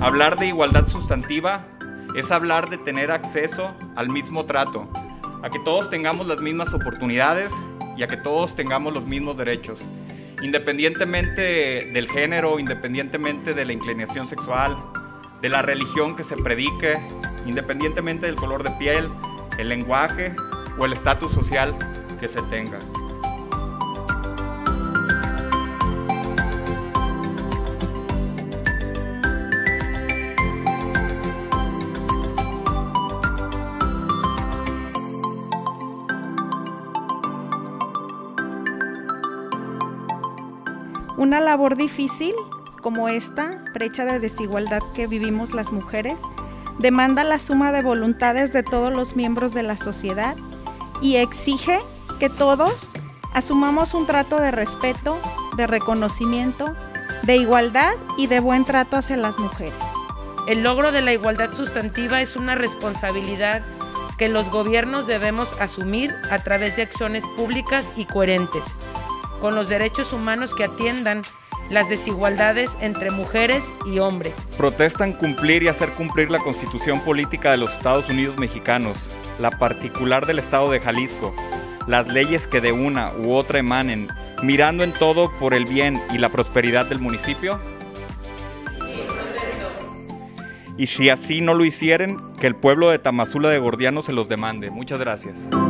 Hablar de igualdad sustantiva es hablar de tener acceso al mismo trato, a que todos tengamos las mismas oportunidades y a que todos tengamos los mismos derechos, independientemente del género, independientemente de la inclinación sexual, de la religión que se predique, independientemente del color de piel, el lenguaje o el estatus social que se tenga. Una labor difícil como esta, brecha de desigualdad que vivimos las mujeres, demanda la suma de voluntades de todos los miembros de la sociedad y exige que todos asumamos un trato de respeto, de reconocimiento, de igualdad y de buen trato hacia las mujeres. El logro de la igualdad sustantiva es una responsabilidad que los gobiernos debemos asumir a través de acciones públicas y coherentes, con los derechos humanos que atiendan las desigualdades entre mujeres y hombres. Protestan cumplir y hacer cumplir la Constitución Política de los Estados Unidos Mexicanos, la particular del Estado de Jalisco, las leyes que de una u otra emanen, mirando en todo por el bien y la prosperidad del municipio. Sí, protesto. Y si así no lo hicieren, que el pueblo de Tamazula de Gordiano se los demande. Muchas gracias.